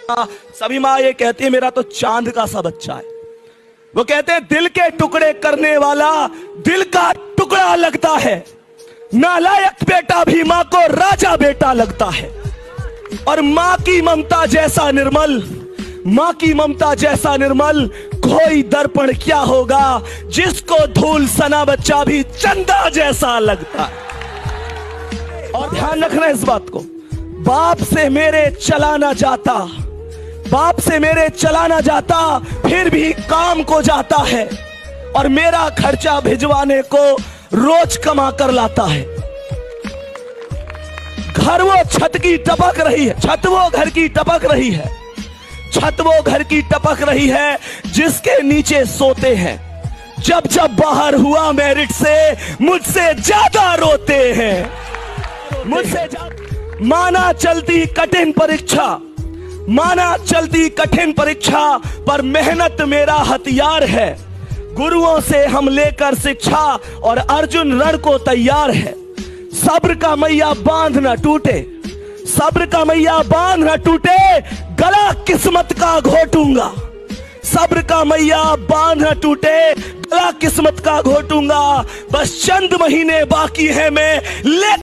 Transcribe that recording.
सभी माँ ये कहती है मेरा तो चांद का सा बच्चा है। वो कहते हैं दिल के टुकड़े करने वाला दिल का टुकड़ा लगता है। नालायक बेटा भी माँ को राजा बेटा लगता है। और माँ की ममता जैसा निर्मल, माँ की ममता जैसा निर्मल कोई दर्पण क्या होगा जिसको धूल सना बच्चा भी चंदा जैसा लगता है। और ध्यान रखना इस बात को, बाप से मेरे चला ना जाता, बाप से मेरे चला ना जाता, फिर भी काम को जाता है और मेरा खर्चा भिजवाने को रोज कमा कर लाता है। घर वो छत की टपक रही है, छत वो घर की टपक रही है, छत वो घर की टपक रही है जिसके नीचे सोते हैं। जब जब बाहर हुआ मेरिट से मुझसे ज्यादा रोते हैं, मुझसे माना चलती कठिन परीक्षा, माना चलती कठिन परीक्षा पर मेहनत मेरा हथियार है। गुरुओं से हम लेकर शिक्षा और अर्जुन रण को तैयार है। सब्र का मैया बांध ना टूटे, सब्र का मैया बांध ना टूटे, गला किस्मत का घोटूंगा। सब्र का मैया बांध ना टूटे, गला किस्मत का घोटूंगा। बस चंद महीने बाकी है मैं ले